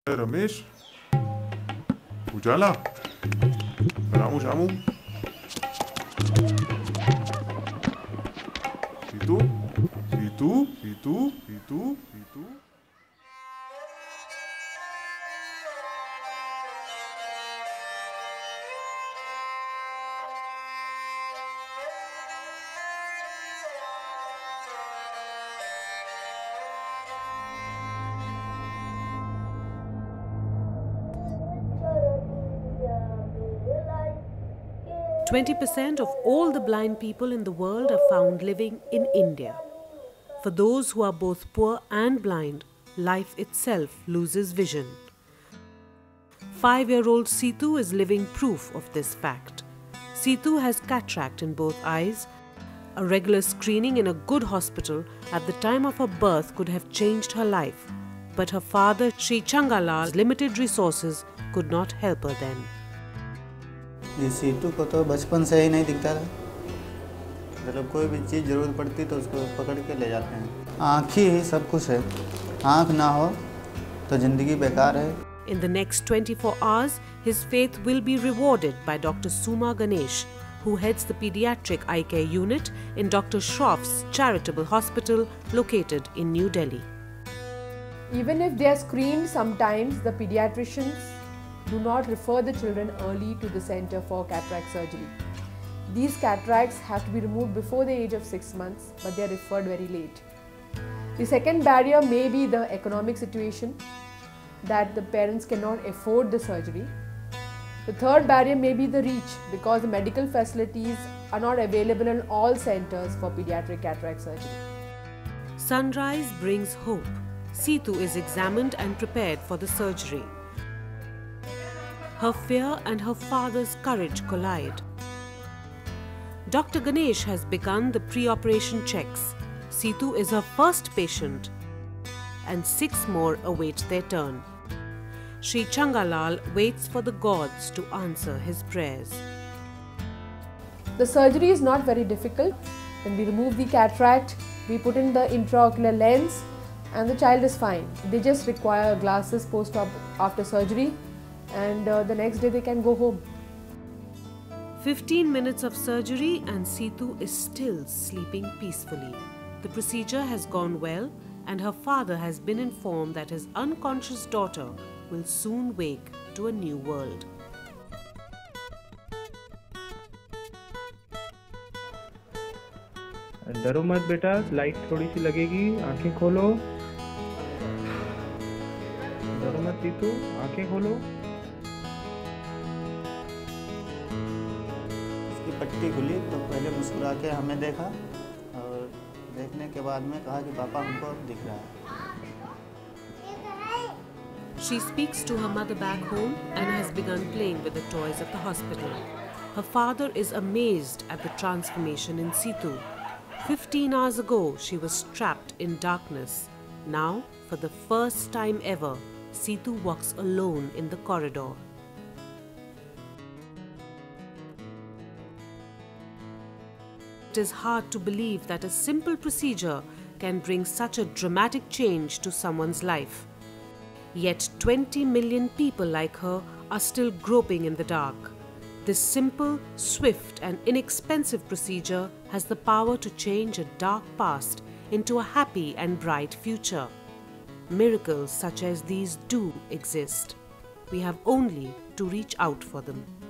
Ramesh Ujala Ramu Shamu Situ Situ Situ Situ Situ 20% of all the blind people in the world are found living in India. For those who are both poor and blind, life itself loses vision. 5-year-old Seetu is living proof of this fact. Seetu has cataract in both eyes. A regular screening in a good hospital at the time of her birth could have changed her life. But her father, Sri Changalal's limited resources could not help her then. ये सीटू को तो बचपन से ही नहीं दिखता था, मतलब कोई भी चीज़ ज़रूरत पड़ती तो उसको पकड़ के ले जाते हैं। आँख ही सब कुछ है, आँख ना हो तो ज़िंदगी बेकार है। In the next 24 hours, his faith will be rewarded by Dr. Suma Ganesh, who heads the pediatric eye care unit in Dr. Shroff's charitable hospital located in New Delhi. Even if they are screened, sometimes the pediatricians do not refer the children early to the center for cataract surgery. These cataracts have to be removed before the age of 6 months, but they are referred very late. The second barrier may be the economic situation, that the parents cannot afford the surgery. The third barrier may be the reach, because the medical facilities are not available in all centers for pediatric cataract surgery. Sunrise brings hope. Seetu is examined and prepared for the surgery. Her fear and her father's courage collide. Dr. Ganesh has begun the pre-operation checks. Seetu is her first patient, and 6 more await their turn. Sri Changalal waits for the gods to answer his prayers. The surgery is not very difficult. When we remove the cataract, we put in the intraocular lens and the child is fine. They just require glasses post-op after surgery, and the next day they can go home. 15 minutes of surgery and Seetu is still sleeping peacefully. The procedure has gone well and her father has been informed that his unconscious daughter will soon wake to a new world. डरो मत बेटा, light थोड़ी सी लगेगी, आंखें खोलो। डरो मत सीतू, आंखें खोलो। उसकी पट्टी खुली तो पहले मुस्कुरा के हमें देखा और देखने के बाद में कहा कि पापा हमको अब दिख रहा है। She speaks to her mother back home and has begun playing with the toys of the hospital. Her father is amazed at the transformation in Seetu. 15 hours ago, she was trapped in darkness. Now, for the first time ever, Seetu walks alone in the corridor. It is hard to believe that a simple procedure can bring such a dramatic change to someone's life. Yet 20 million people like her are still groping in the dark. This simple, swift and inexpensive procedure has the power to change a dark past into a happy and bright future. Miracles such as these do exist. We have only to reach out for them.